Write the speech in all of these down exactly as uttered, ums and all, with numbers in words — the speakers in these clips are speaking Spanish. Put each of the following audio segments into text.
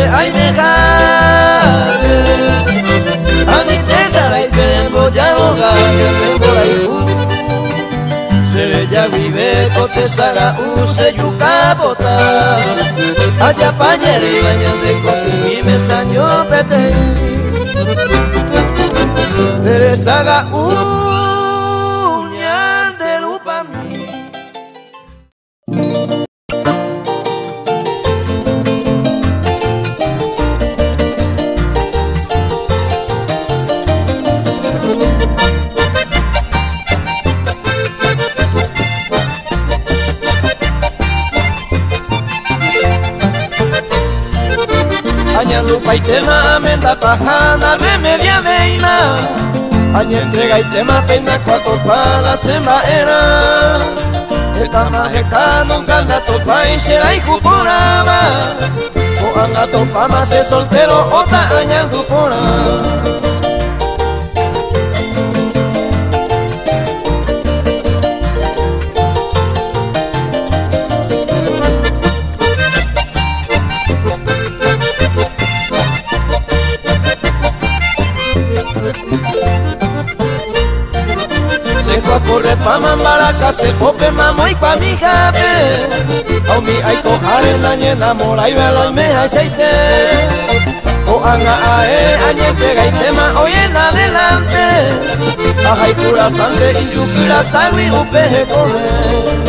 ay negare ani te sarai tembo ya boga que tembo la ihu se ya vive cote saga use yuca bota allá pañere bañande cote mi mesaño pete tere saga uñan de lupa mi. Aña lupa y tema menda tajana remedia veina aña entrega y tema pena cuatro palas en maera esta majeca nunca anda topa y será y juporaba o anda topa más es soltero otra aña jupora. Corre pa mambaraca, se pope mamo y pa mi jape o mi ay tojare nañe enamora y velo y me aceite o anga ae añete gaitema hoy en adelante ajay pura sangre y yukira salvi upeje corre.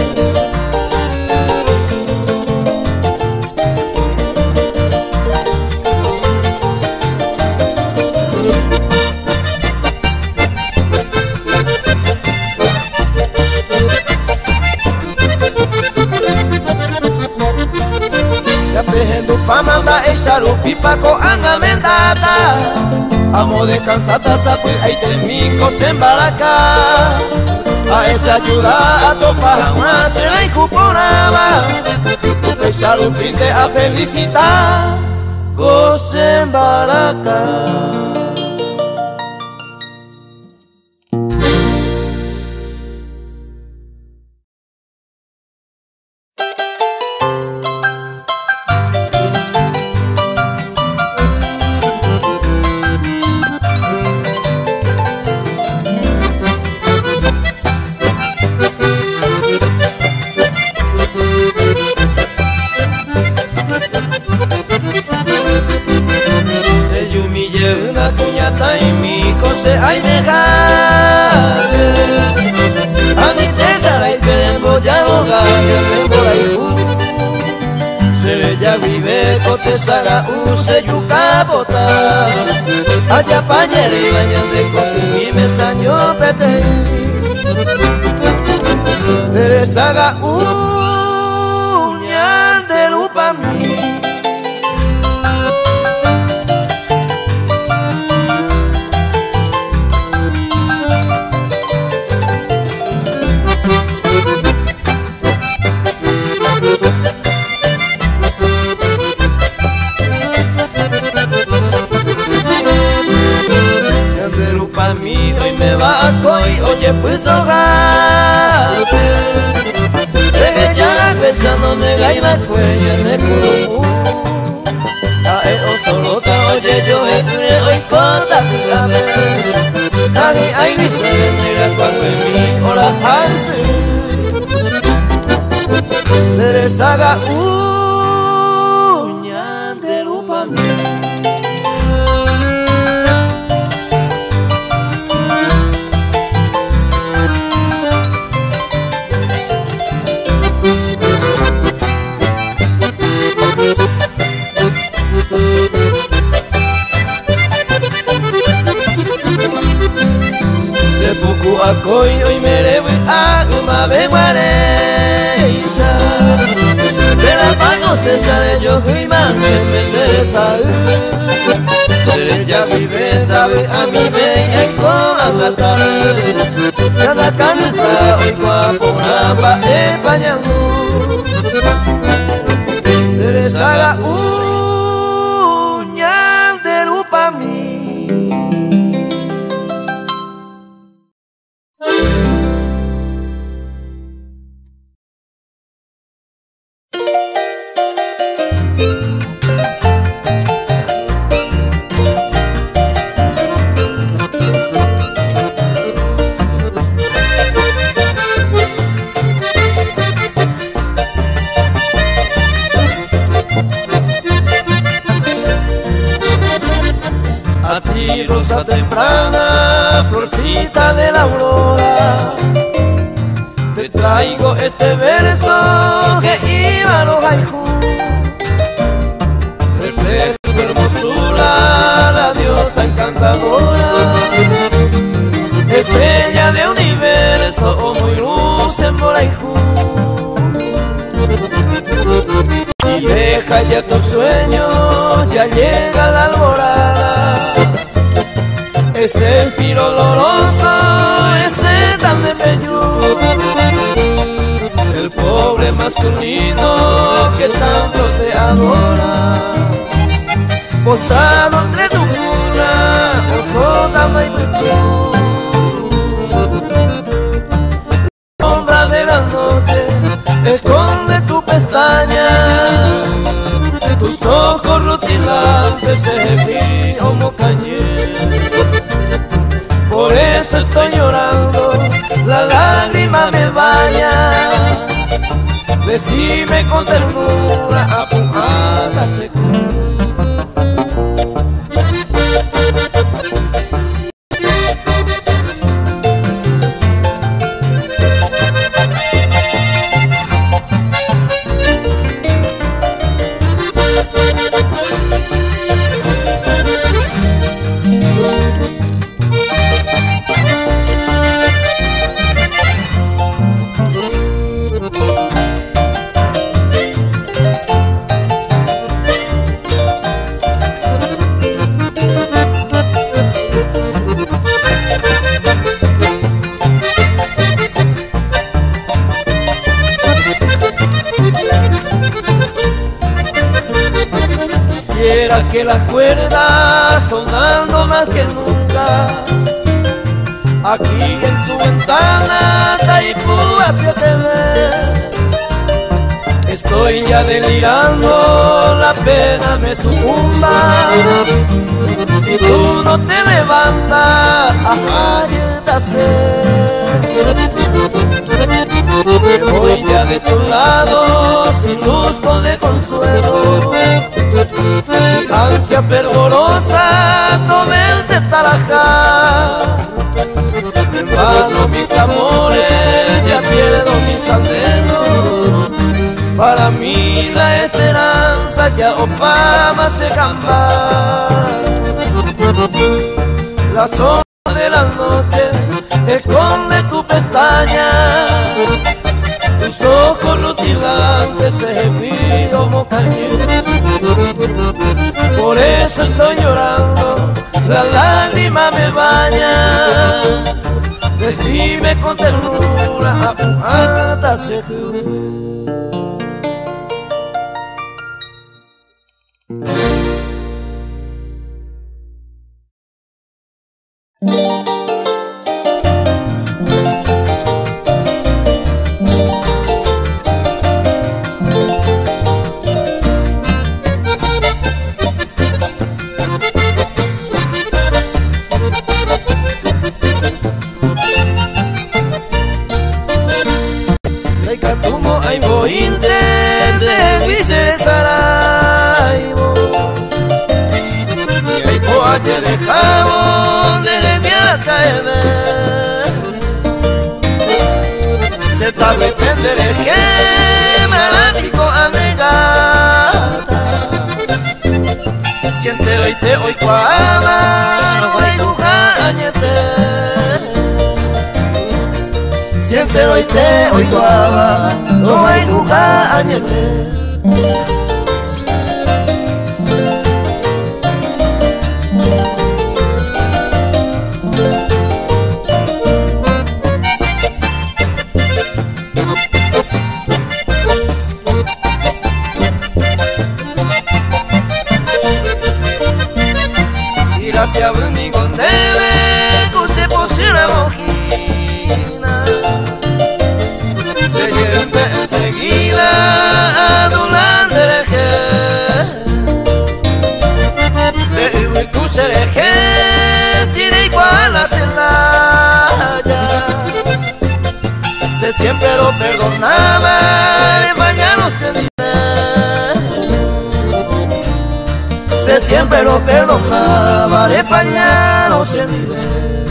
Pamamba e sharupi pako anga mendata amo de cansata sapi ay termico sembaraka a esa ayuda a topa jamás se la incuporaba upe sharupi te a felicitar go sembaraka. Ay negare ani te sarai tembo ya boga que tembo la ihu se ya vive cote saga use yuca bota allá pañere bañande cote mi mesaño pete tere saga uñan de lupa mi. Me va a coi, oye pues hogape Regue ya la besando nega y va cuella en el curumu Ae o solota, oye yo he cure hoy conta tu gabe Nagi ay mi suele negra cuando en mi hora halse Tere saga uñan de lupa mi. De poco a coi hoy me revo a uma beguareisa de la pago se sale yo y mande me interesa ya vive dave a mi me y con angatar cada canita hoy guapo namba e pañangu de saga uñan de lupa mi. rosa temprana, florcita de la aurora, te traigo este verso que iba a los haiku. Refleja tu hermosura, la diosa encantadora, estrella de universo, oh muy luz en Moraijú. Y deja ya tus sueños, ya llega la alborada, es el giro oloroso, ese tan de peyú, el pobre masculino que tanto te adora, postrado entre tu cuna, oso dama y virtud. La sombra de la noche esconde tu pestaña, tus ojos rutilantes se vi como cañé. Por eso estoy llorando, la lágrima me baña. Decime con ternura, apujada se que las cuerdas sonando más que nunca, aquí en tu ventana Taipú hacia T V. Estoy ya delirando, la pena me sucumba. Si tú no te levantas, ajá, ya me voy ya de tu lado, sin luz con de consuelo. Mi ansia fervorosa, tomé el de Tarajá. Hermano, mis clamores, ya pierdo mis anhelos. Para mí la esperanza ya opama se camba. La sombra de la noche esconde tu pestaña, tus ojos rutilantes se vi como cañón. Por eso estoy llorando, la lágrima me baña. Decime con ternura, apujada se se tabe tendere que malámico anegata. Siente te hoy cuama, no hay gujañete. Siente te hoy cuama, no hay gujañete. Gracias a mi condeve, cuche posible mojina. Se lleve enseguida a Dulande. que siempre lo perdonaba, le fallaron cien mil veces.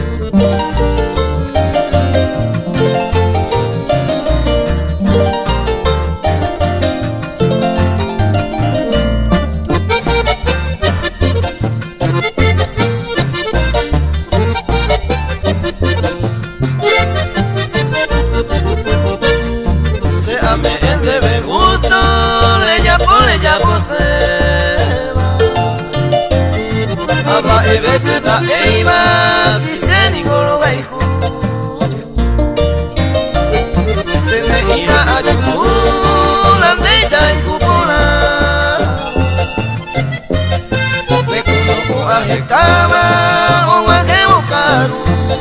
E veces da eiva si se ningolo gaihu se me ira a yukula ndecha y kupona me kunoku a hekama o waje bokaru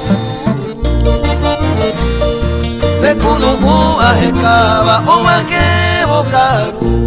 me kunoku a hekama o waje bokaru.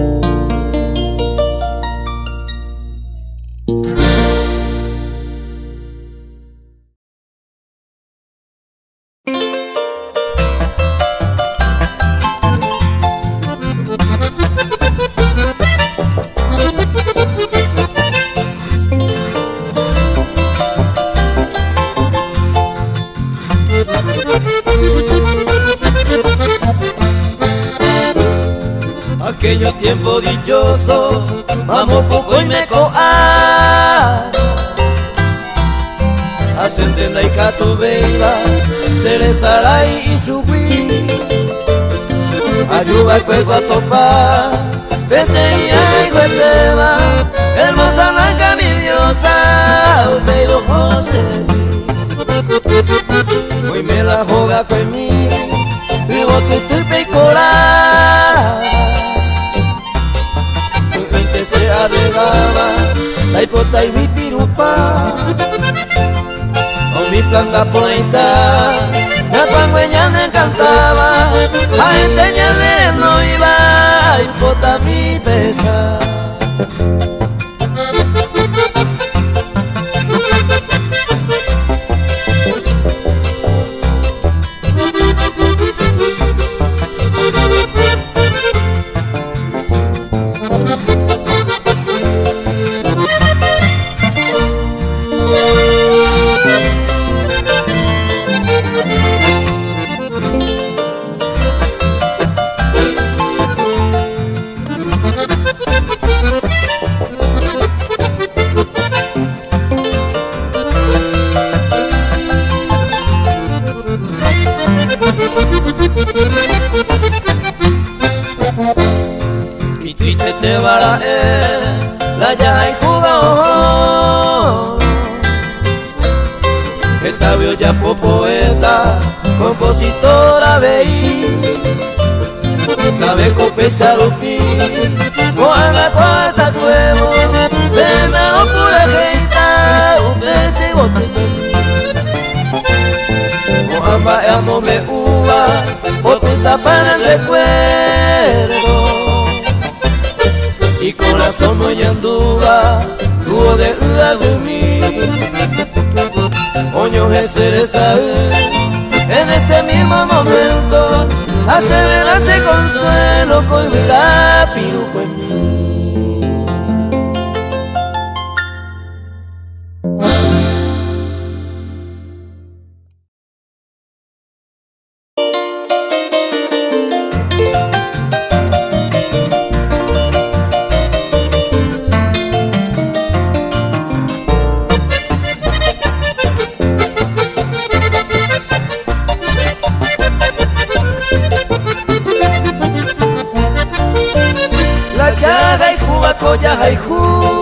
Aquello tiempo dichoso, vamos poco y me coa. Ascendenda y catubeira, se les hará y subir. Ayuda el cuerpo a topar, vete y ay, gueteva, hermosa blanca mi diosa, usted lo conseguí. Hoy me la joga conmigo, vivo tu tupe y coral. Se arregaba la hipota y mi pirupa o mi planta poeta la pangüeña me encantaba a gente ya no iba hipota mi pesa. Y triste te va la ya y jugó. Esta vio ya po poeta, compositora veí. Sabe copesar o pi, coana cosa tuevo, veme o pura jeita, un pese bote. Moamba amo me uva, botita para el recuerdo. Y corazón muy anduva, tuvo de ua de mí. Oño Jesús en este mismo momento, hace velarse consuelo, coibirá piruco en mí. Hayhu,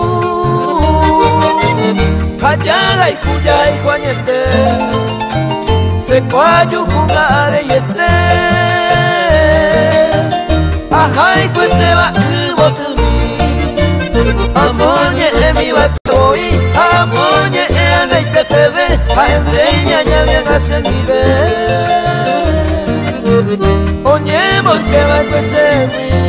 hayaga y cuya y juañete, se coayu junga areyete, ajá y cuente va cubo tu mi, amoñe e mi batoi, amoñe e anaite pebe, aendeña ya bien hace el nivel, oñemos que va a crecer mi.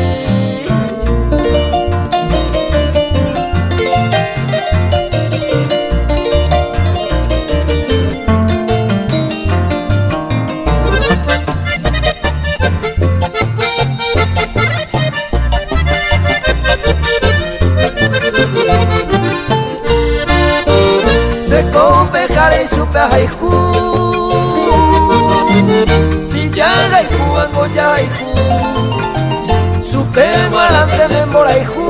ya haiku, si ya haiku ango ya haiku, supemo alante me moraiku,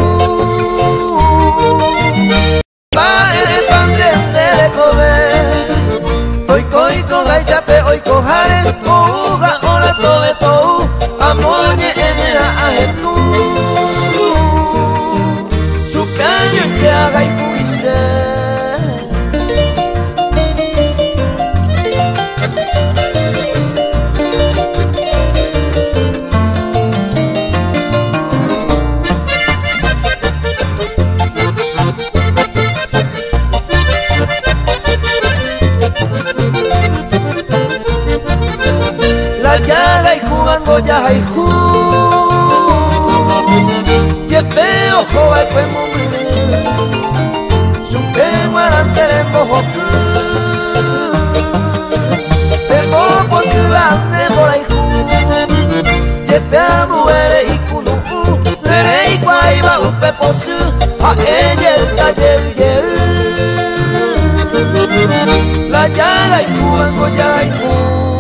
pa elefante de comer, oiko oiko gaichape oiko hare, ouga ora tobe tou, amoñe ene a ahetu, supeño que haga haiku ise. Ya haiku bango ya haiku, yepe ojo haiku emumiri, supe guarantere mojoku, emo poturane moraiku, yepe amuere ikunu, nere iguaiba upe posu, a ella el taller yer. La ya haiku bango ya haiku.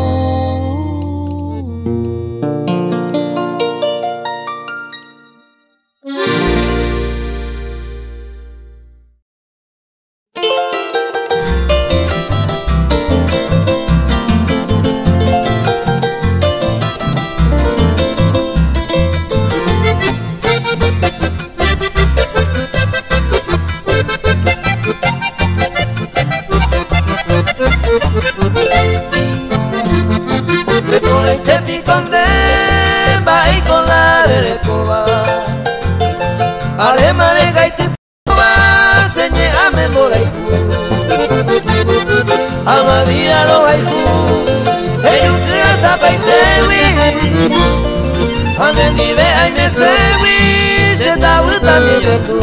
Amadía lo haiku, ellos crean zapaitewi, ande ni ve ay me sewi, se ta vuelta ni yo tú.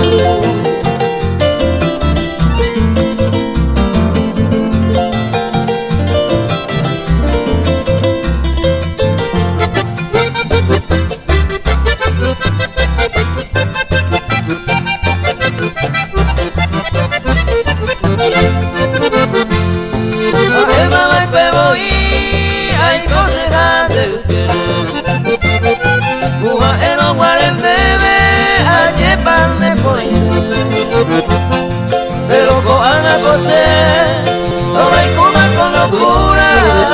Pero con Ana José, no hay cuna con locura,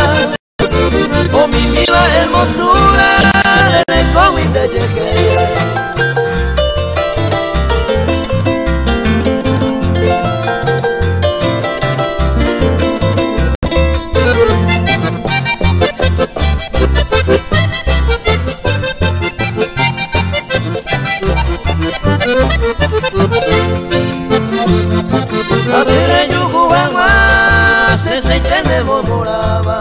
o mi viva hermosura, de COVID te llegué. Así yo jugaba, se se te moraba,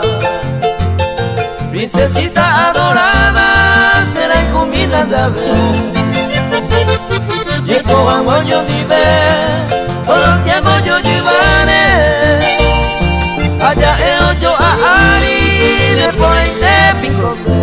princesita adorada, será encomina de ver. Y el cojuan yo dive, todo el tiempo yo llevaré, allá el yo a Ari, me pone te piconde.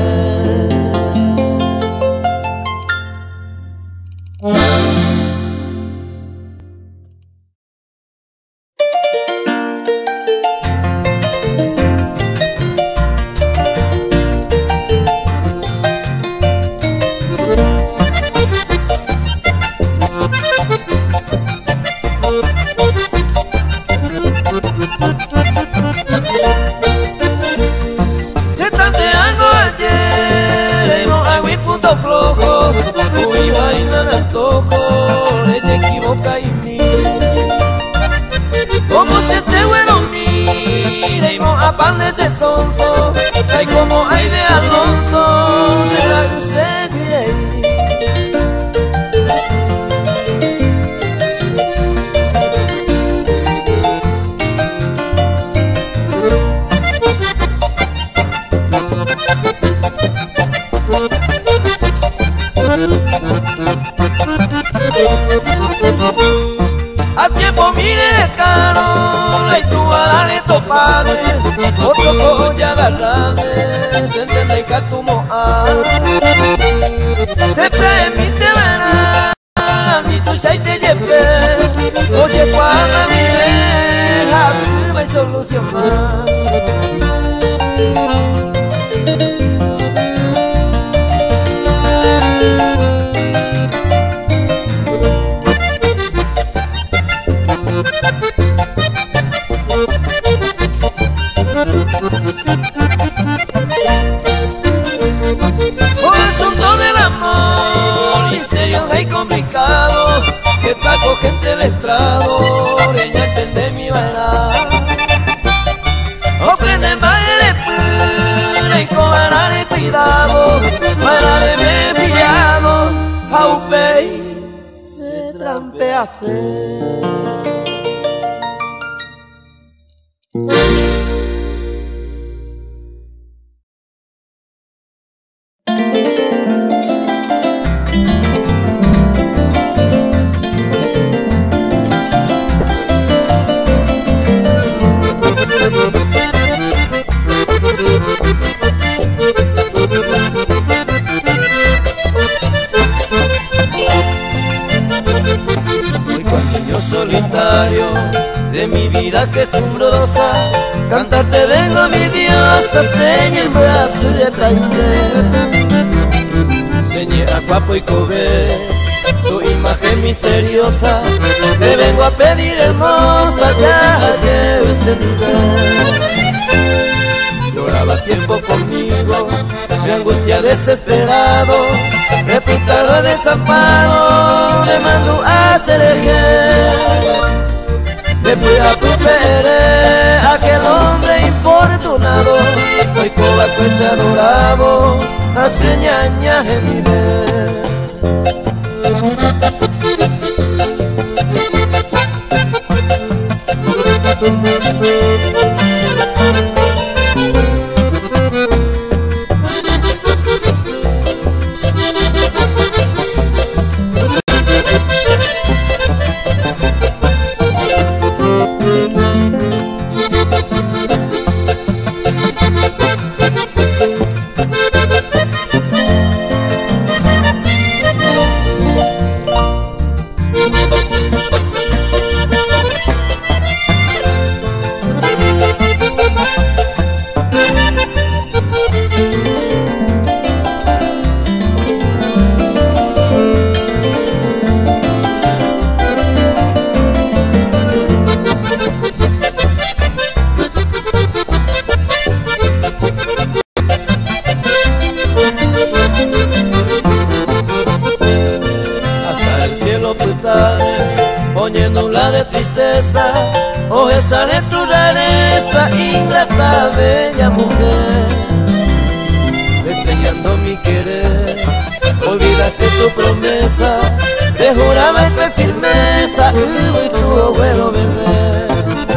Pan de ese sonso, ay como hay de Alonso, se la seguiré. A tiempo mire caro, y tú a darle topade, otro cojo ya agarrame, se entiende que como a te permite ver, ni tu chay te lleve, oye cuando mi deja, me soluciona. campease. Solitario de mi vida quejumbrosa, cantarte vengo mi diosa, seña en brazo de taite, señé a Cuapo y Cobé, tu imagen misteriosa, te vengo a pedir hermosa, ya lleves mi ver. Lloraba tiempo conmigo, mi angustia desesperado, reputado de desamparo, me mandó a Cereje. Me fui a Pupere, aquel hombre infortunado, hoy coba pues se adoraba, hace ñaña en mi ver. Nula de tristeza, oh esa de tu rareza, ingrata, bella mujer, desdeñando mi querer, olvidaste tu promesa, te juraba con firmeza, y tu abuelo bebé,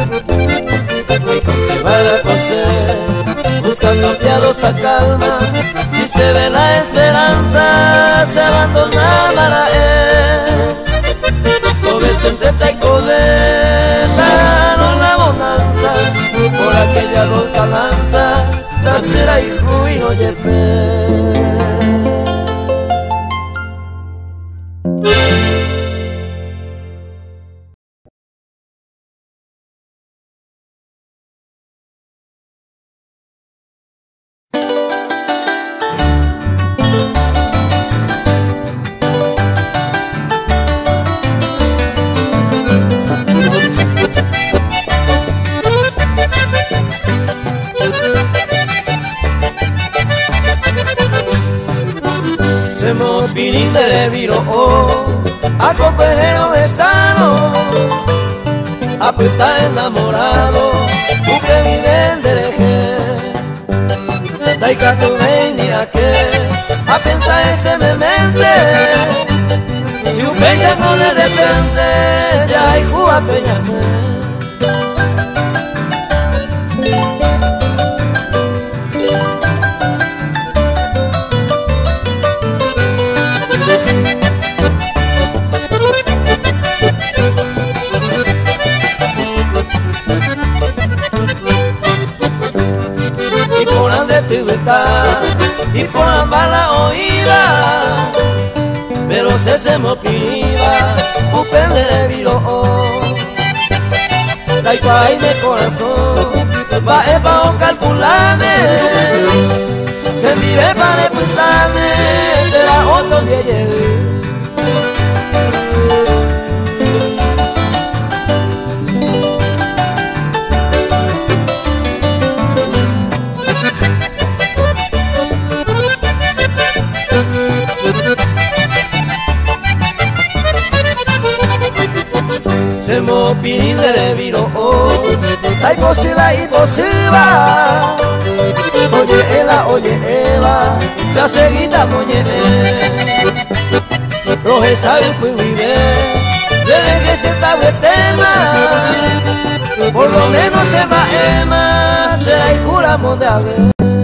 y con que van a coser, buscando piadosa calma, y se ve la esperanza, se abandona para él. Vicente Taicodeta, no la bonanza, por aquella lontananza, trasera hijo y no yepe. Semo pirín de viro, a copejero de sano, a puta enamorado, un que vive en dereje, daika tu venía que, a pensar ese me mente, si un peña no de repente, ya hay juga peñase. Y por la bala oída, pero se se mo piriba, upende de viro, daikwai de corazón, va epa o calculane, se vive para putane, de la otro día. Se mo pirín de viro, la imposible imposible. Oye ela, oye Eva, ya seguida moñe. Roje sabe pues vive, desde que se está tema, por lo menos se va Emma, será y juramos de haber.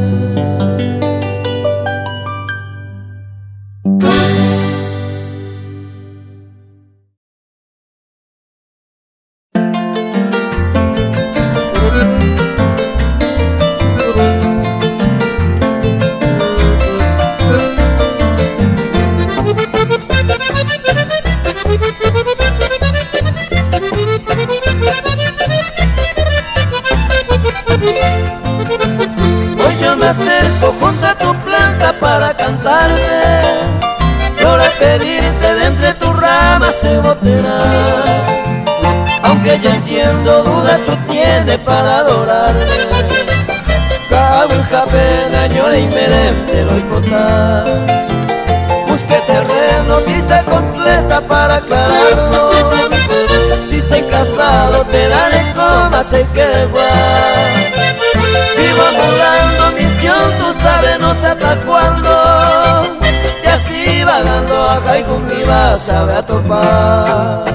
Hoy yo me acerco junto a tu planta para cantarte, para pedirte de entre tus ramas se botará. Aunque ya entiendo dudas tú tienes para adorarme, cago en japena, ñora y merente lo hipotar. Busqué terreno, vista completa para aclararlo. Si soy casado te daré coma, sé que igual. Vivo volando misión, tú sabes no sé hasta cuándo. Y así vagando acá y con mi vas a ver a topar.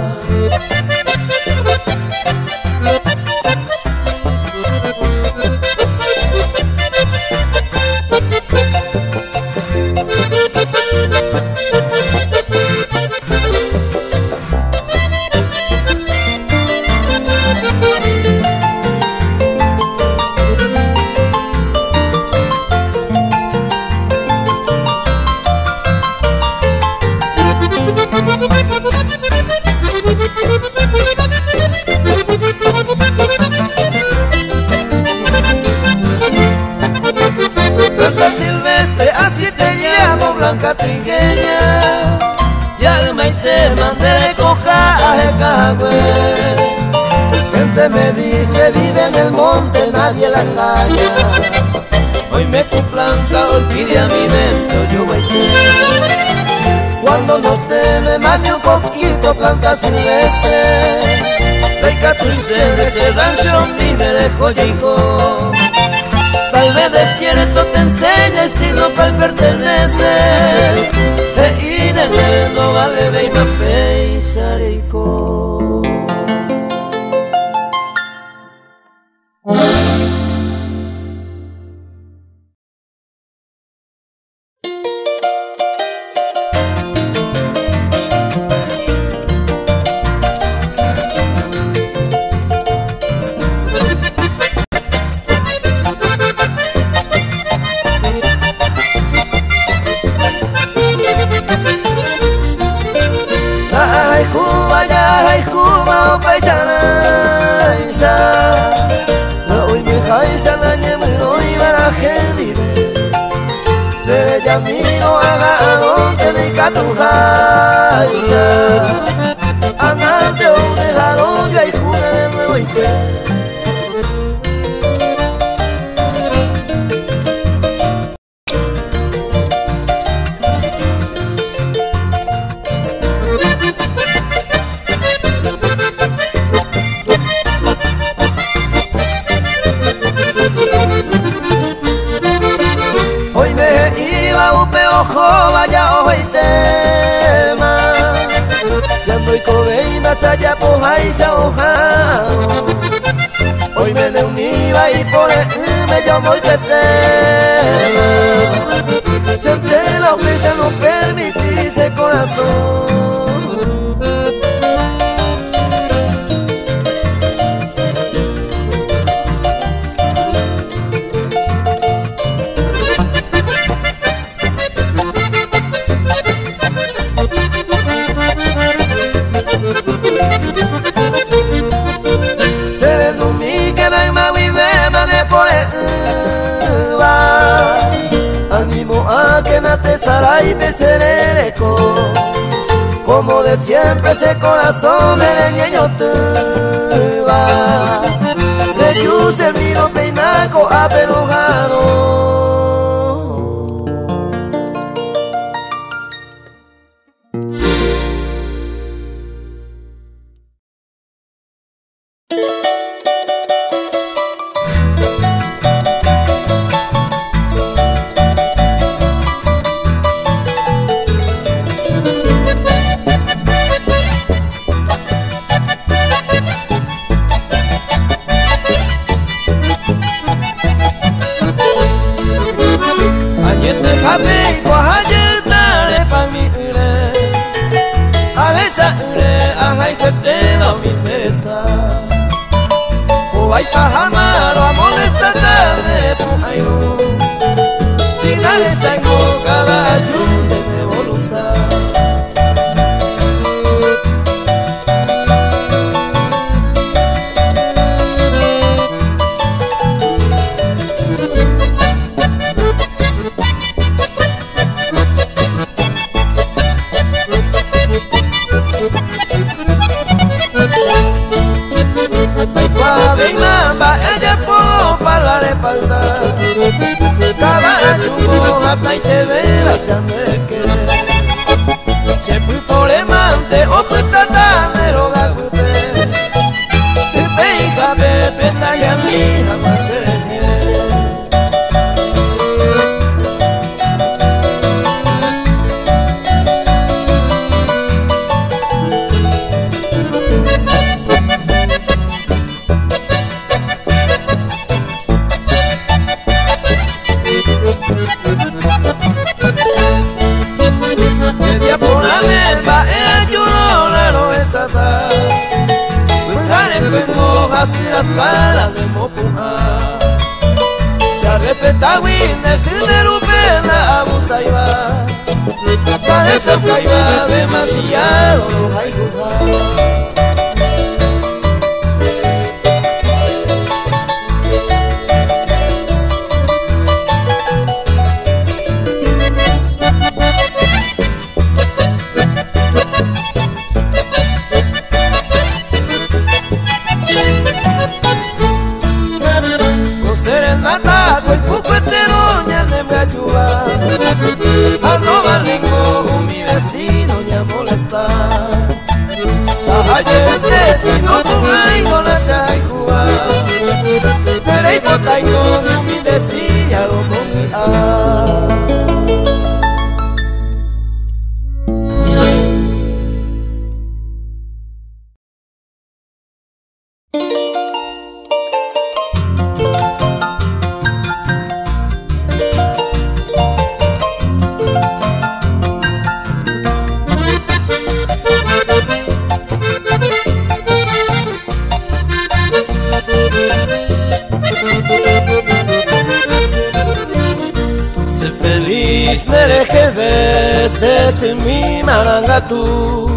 Planta silvestre, así te llamo, blanca trigueña. Y al maite mandé de cojaje cagüe. Gente me dice, vive en el monte, nadie la engaña. Hoy me tu planta, olvide a mi mente, yo maite. Cuando no teme más de un poquito, planta silvestre. Rica tu y de ese rancho, mi derecho llegó. Tal vez de cierto te enseñe si lo cual pertenece. E inene no vale veina peisarico. Ay Cuba ya, ay Cuba o paisana isa. No hoy me jaisa la ñeme no iba la gente. Se le llamino haga donde me catuja isa. Anante o dejaron yo ay Cuba de nuevo y te. Hoy me iba upe ojo vaya ojo y tema. Ya ando y más allá por ahí se ojao. Hoy me de un iba y por el me llamo y que tema. Senté la ofrenda no permitirse corazón. Animo a que nate sara y me sereleco. Como de siempre ese corazón de niño te va. Le yuse el vino peinaco aperojado. que te va a me interesa. O vai pa jamar o a molestar de tu airo. Si nadie se cada ayuda de voluntad. Hasta y te verás se que se fui por el mante o pues trata de rogar usted te peja de peta que a mí jamás se así la sala de Mopuja se arrepeta wine sin derupena abusa y va para eso que iba demasiado hay a no malingo mi vecino ya molestar a gente si no pongo no se hay jugar pero hay potaino mi decía lo pongo es mi marangatu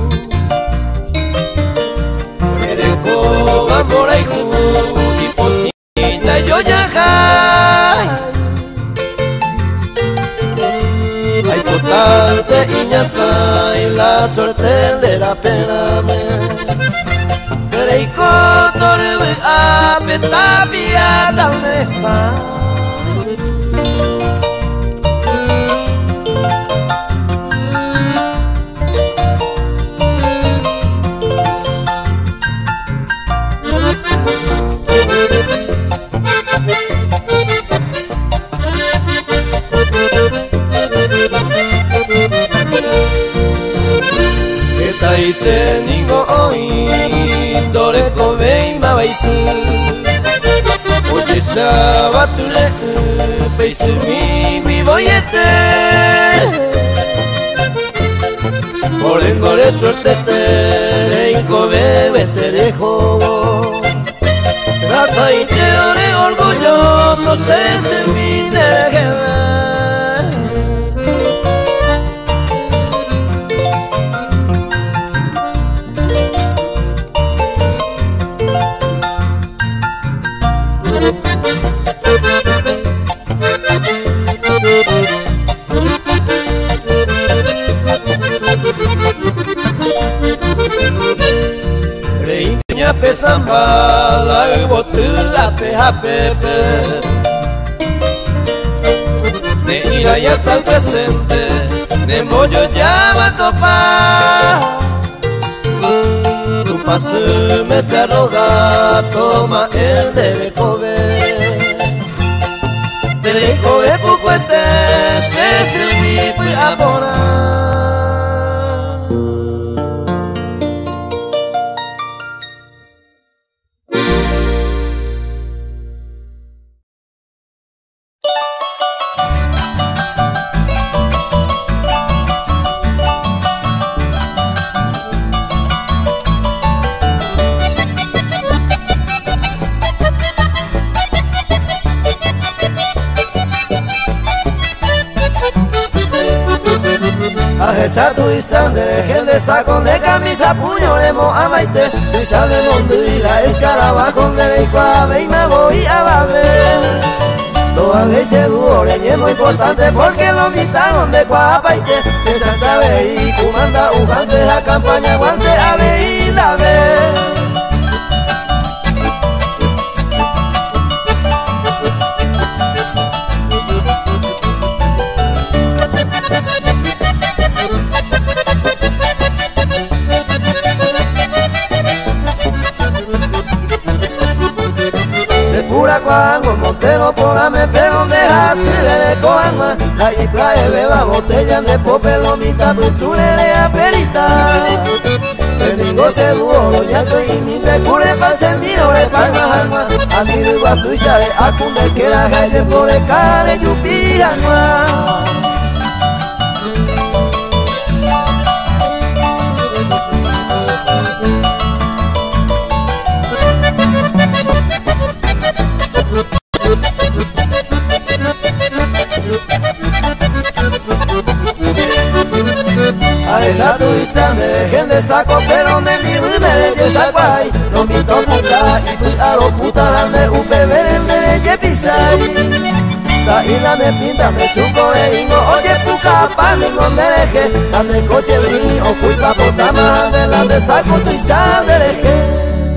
Mereko bamborai hu Ipotinda yo yajai Hay potante iñasai la suerte de la pena me Mereko torbe a petapia dalnesa Itaite ningo oi dore kovei ma baisi Oye sabatule peisi mi vivoyete Orengore suerte te inko bebe te dejo Raza y te ore orgulloso se se mi de Reinya pesamba la botu ape apepe De ira ya está el presente De mollo ya va a topar Tu paso me se arroga Toma el de Kobe De Kobe pucuete Se se mi fui a poner esa tu isandere, gente sacón de camisa, puño le mo a maite, tuisa de mundo y la escarabajo de la icuave y me voy a baber. Toda ley se duore y es muy importante porque lo mitad de cuapaite, se salta ve y comanda ujante a campaña guante a ve y la ve. Cuango, Montero, Polame, pero deja hacer el coanma. La isla de beba, botella de popelomita, putulere a perita. Se digo, se duo, lo ñato y mi te cure, pa' se miro, le palma alma. A mi digo a su chare, a cunde que la calle por el care, yupi, alma. A esa tu isandere, gente saco pero de mi budere ye sakwai, no mi to puta y fui a lo puta de un bebé de ye pisai. Sa isla de pinta de su coreino, oye puca palingo de leje, ande coche bri o fui pa potama de la de saco tu isandere.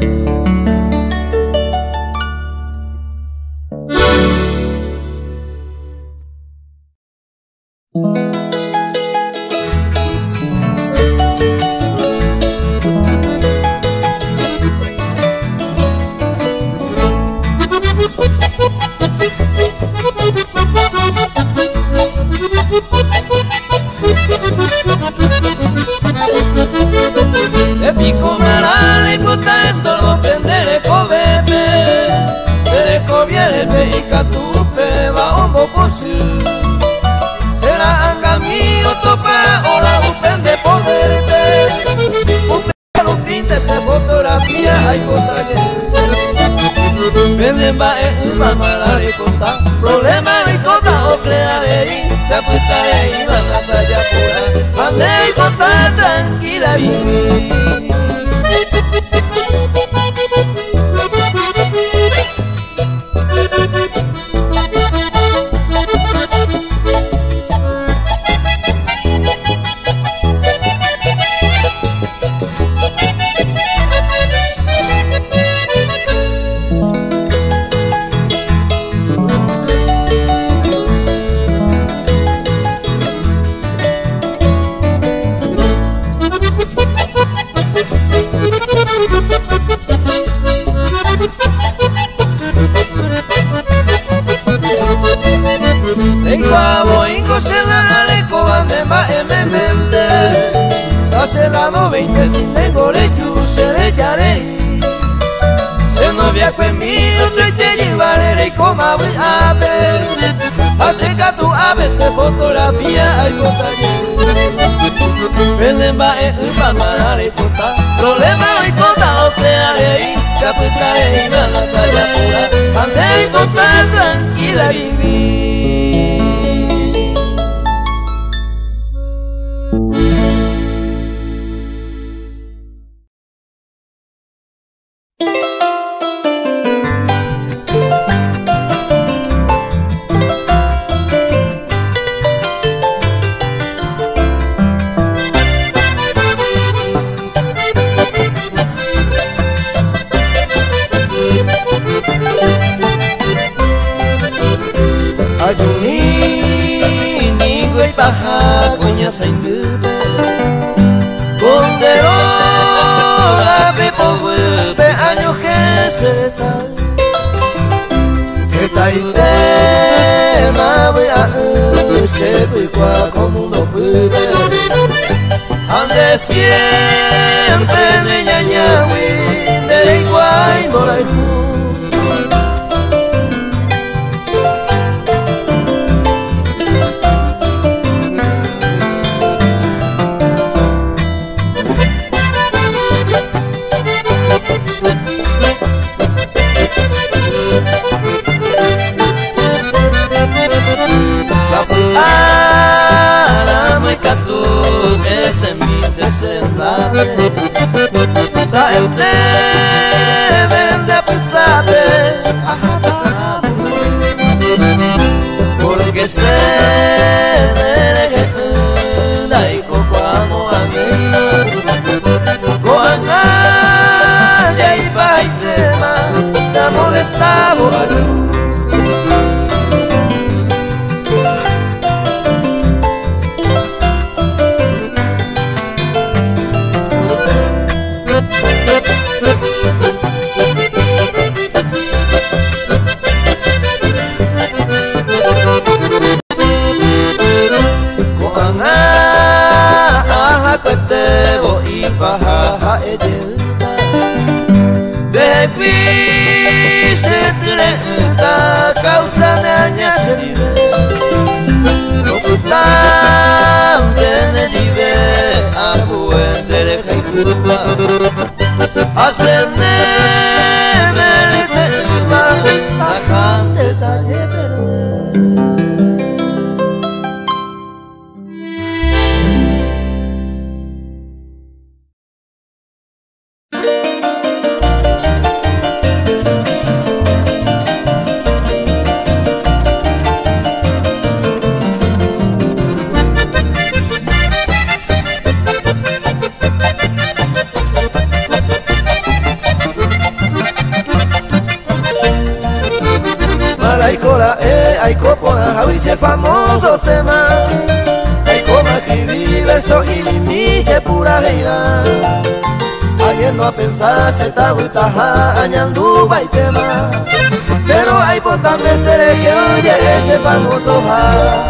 Pico marana y puta esto lo prendere coveme, se le coviere pe y catupe va hombo posu. Será anga mío topa ora upende poderte, upende lo pinte se fotografía hay cotalle. Venden va en un mamada de cota, problema y cota o crearé, se apuntaré y van a talla pura, ande y cota tranquila vivir. veinte sin negore se le yarei. Se novia conmigo trae te llevaré y coma voy a ver. Acerca tu ave se fotografía hay cotalle. Venden va en un pamarare cota. Problema y cota o crearé. Capitaré y van a talla pura. Ande y cota tranquila vivir. Baja coña saindube Condero la pepo vuelve año que se sabe Que taite ma voy a se voy qua como uno puede Ande siempre de ñañawi de igual mola y Da entre verde pesate, porque se da y coco amo a mí. Coanga ya iba y tema, te molestaba. Baja ejenta de qui se trata causa de añas vive no putan de vive a buen de jaicuba hacerme merece más tajante talle perder. Ay copona, javice famoso sema. Ay coma escribí verso y mimiche pura gira. Añendo a pensar se tabuitaja, añandu y tema. Pero hay potante seres que oye ese famoso ja.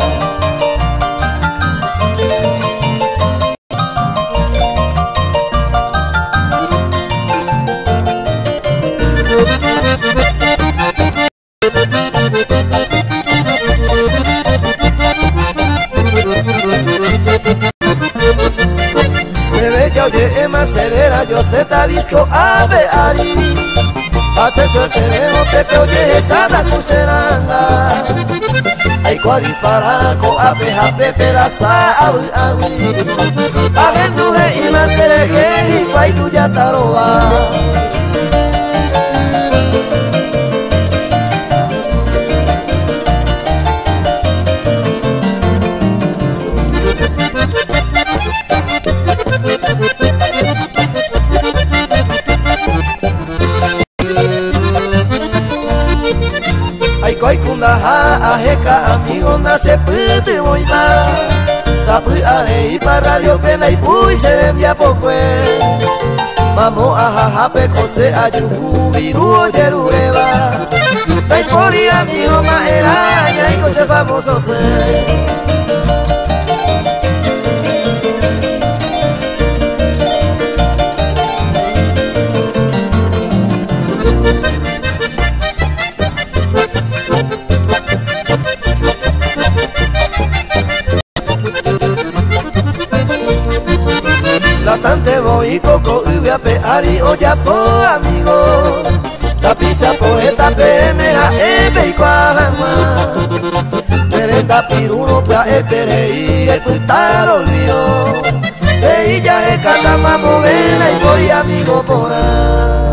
Se ve que oye Emma acelera, yo zeta disco ave ari. Hace suerte vemos Pepe oye esa la cuseranga. Hay coa dispara co ape jape peraza avi avi. Agenduje y más sereje y guay tuya taroba. Ay koi kunda ha ajeka amigo na se pute moita. Sapu ale y pa radio pena y pui se envía poque. Mamo aja pe kose ayuhu viru oyerureba. Dai pori amigo ma era ya y kose famoso se. Latante voy coco y a peari o ya po amigo. La pizza poeta P M A M y cuajama. Merenda piruno pra etere y el putar olvido. Ella es catama movena y por amigo por ahí.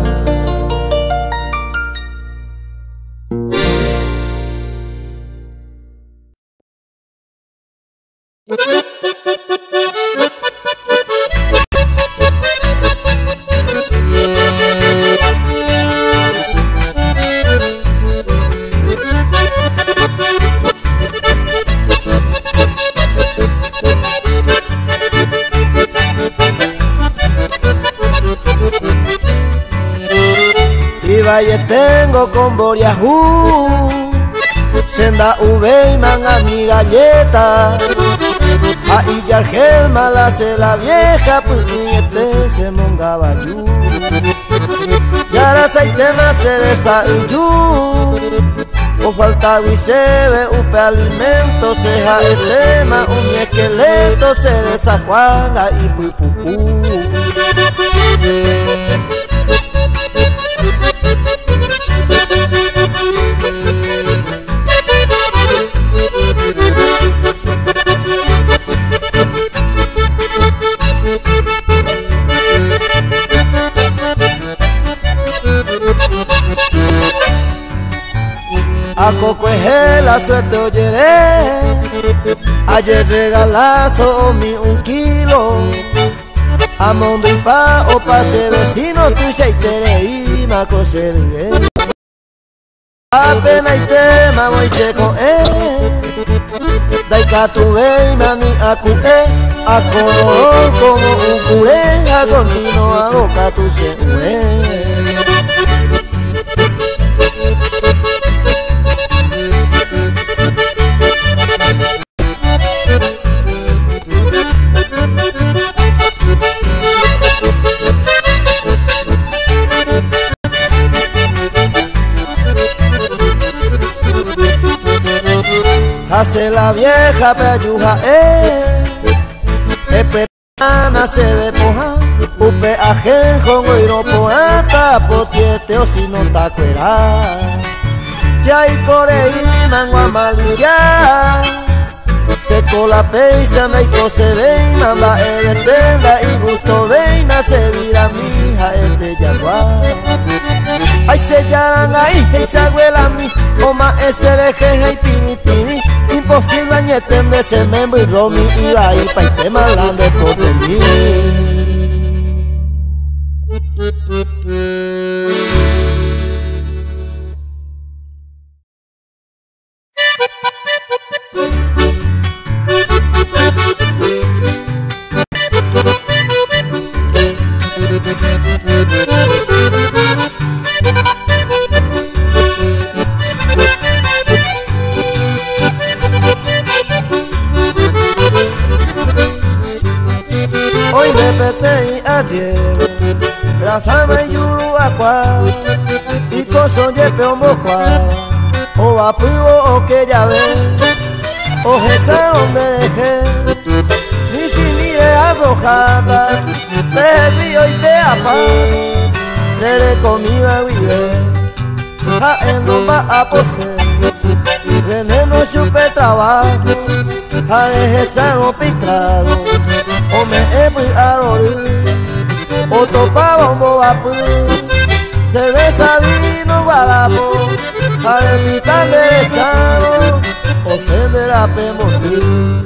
Y valle tengo con Boriajú, senda uve y manga mi galleta. Ahí ya el gelma la hace la vieja, pues mi este se mongaba yu. Y ahora se tema cereza y yu. O falta y se ve upe alimento, seja el tema, un esqueleto, cereza juanga y puipucú. A coco es la suerte oyeré. Ayer regalazo mi un kilo. A mondo y pa o pase vecino tu chaitere y ma coseré. Apena y tema voy seco eh. Daika tu vei mani aku eh. Ako como un curé. Ako nino hago tu se eh. Hace la vieja peyuja eh. Esperana se ve poja. Upe ajenjo no poeta. Potiete o si no tacuera. Si hay coreína en malicia. Se cola peisa na y se veina. Va el tenda y gusto veina. Se vira mi hija este yaguá. Ay se llaran ahí, y se abuela mi. Oma ese rejeja y pini pini. Imposible añetende ese membro y romi y ahí pa' este malande por mí. Hoy me pete y ayer Grasama y yuru aqua Y coso yepe o mocua O apuo o que ya ve O jesa donde dejé Ni si mire arrojada Te vio y te apago Rere conmigo a vive A él no va a poseer Veneno chupe trabajo A jesa no pitrago O me he muy arrodir O topaba un bobapu Cerveza, vino, guadapo A mitad de sano O se de la pemotir.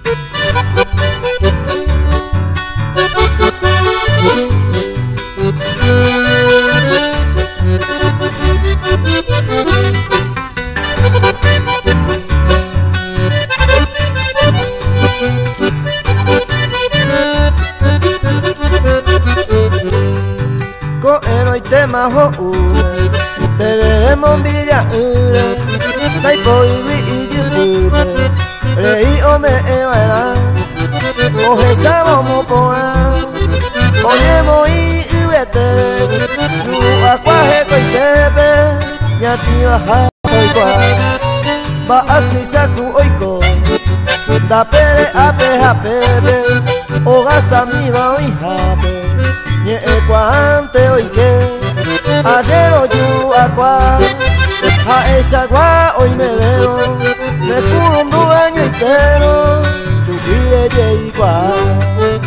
Coero y tema ho ure Terere mombilla ure Taipo iwi y yupure Rei o me e baila Oje sabo mo poa Oye mo i uetere Yu aquaje koitepe Nyati baja oikwa Ba asi saku oiko Da pere ape hapepe O gasta mi ba oi hape Nye ecuante oike Ayer oyu aqua A esa agua hoy me veo Me juro un dueño entero Chupire ye igual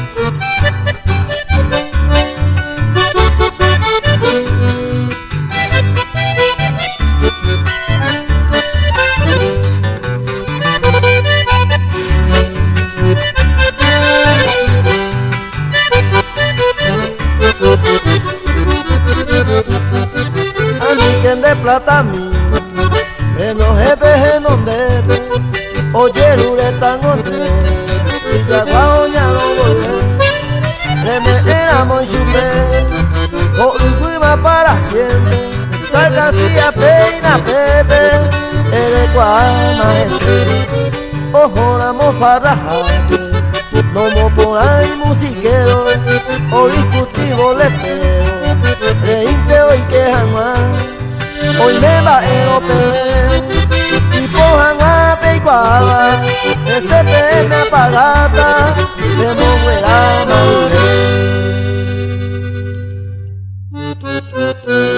A mí quien de plata mi Eno jefe en donde Oye lure tan onde Y la guaoña lo volvé Le me éramos chupé O iguima para siempre Salcasía peina pepe El ecuana ese Ojo la mofarrajate No mo por ahí musiquero O discutí boletero Reíste hoy que jamás Hoy me va el ope Y pojan a peicuaba Ese pe me apagata De moguera maure.